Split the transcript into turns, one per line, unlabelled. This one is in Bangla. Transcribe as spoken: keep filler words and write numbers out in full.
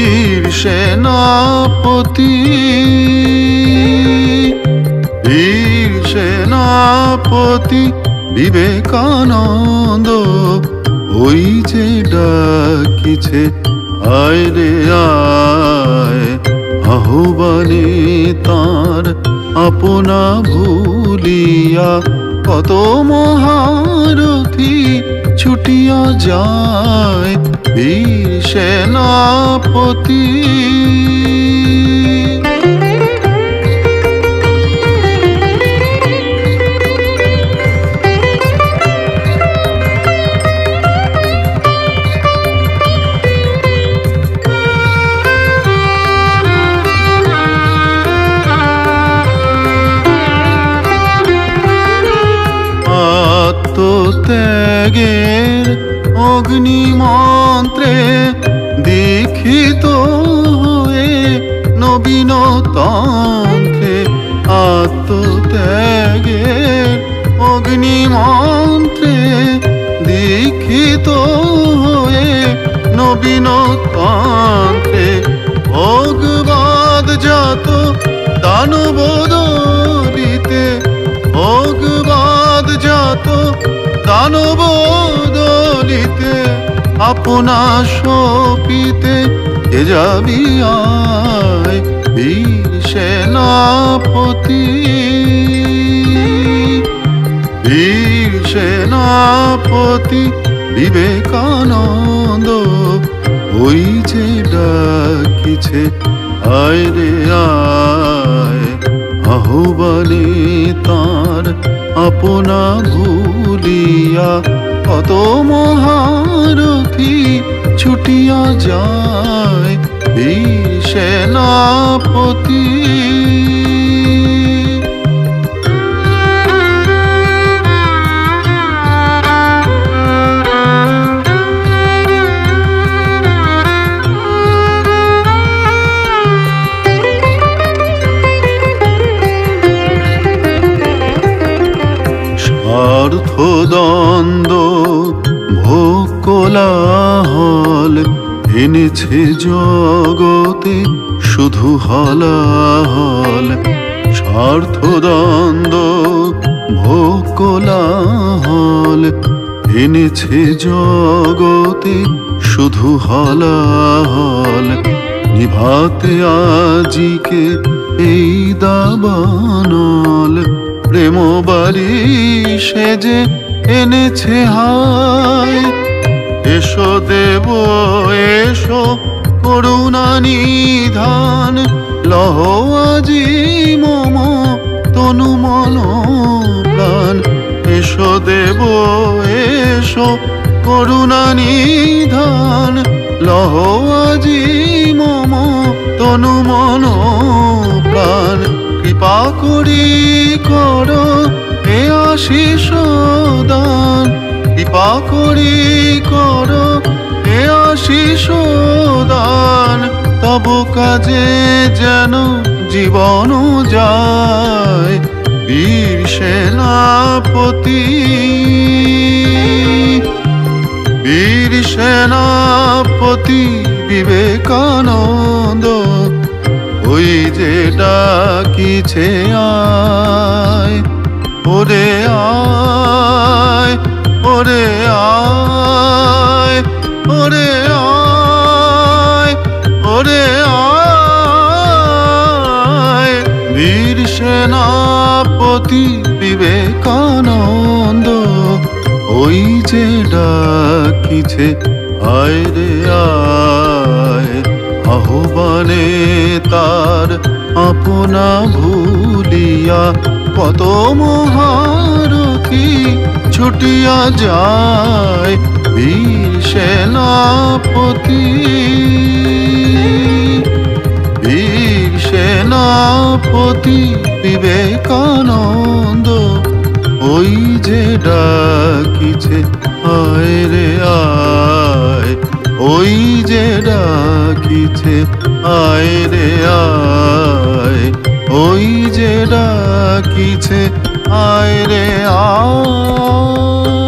বীর সেনাপতি, বীর সেনাপতি বিবেকানন্দ ওই যে ডাকিছে আয় রে আয়, আহ্বানে তার আপনা ভুলিয়া কত মহারথী ছুটিয়া যায়। বীর সেনাপতি আত্মত্যাগের অগ্নিমন্ত্রে দীক্ষিত হয়ে নবীন তন্ত্রে, আত্মত্যাগের অগ্নিমন্ত্রে দীক্ষিত হয়ে নবীন তন্ত্রে, ভোগবাদ জাত দানব দলিতে, ভোগবাদ জাত দানব দলিতে আপনা সপিতে কে যাবি আয়। বীর সেনাপতি, বীর সেনাপতি বিবেকানন্দ ওই যে ডাকিছে আয় রে আয়, আহ্বানে তার আপনা ভুলিয়া কত মহারথী ছুটিয়া যায়। বীর সেনাপতি স্বার্থদ্বন্দ্ব ভোগ কোলাহল এনেছে জগতে শুধু হলাহল। স্বার্থদ্বন্দ্ব ভোগ কোলাহল এনেছে জগতে শুধু হলাহল। নিভাতে আজিকে এই দাবানল, প্রেম বাড়ি সেজে এনেছে হায়। এসো দেব এসো করুণা নিধান, লহ আজি মম তনু মন প্রাণ। এসো দেব এসো করুণা নিধান, লহ আজি মম তনু মন প্রাণ। কৃপা করি কর এ আশিস দান, কৃপা করি কর এ আশিস দান। তব কাজে যেন জীবন যায়। বীর সেনাপতি, বীর সেনাপতি বিবেকানন্দ ওই যে ডাকিছে আয়, ওরে আয়, ওরে আয়, ওরে আয়, ওরে আয়। বীর সেনাপতি বিবেকানন্দ ওই যে ডাকিছে আয় রে আয়, আহ্বানে তার আপনা ভুলিয়া কত মহারথী ছুটিয়া যায়। বীর সেনাপতি, বীর সেনাপতি বিবেকানন্দ ওই যে ডাকিছে আয় রে আয়, ওই যে ডাকিছে আয় রে আয়, ওই যে ডাকিছে আয় রে আয়।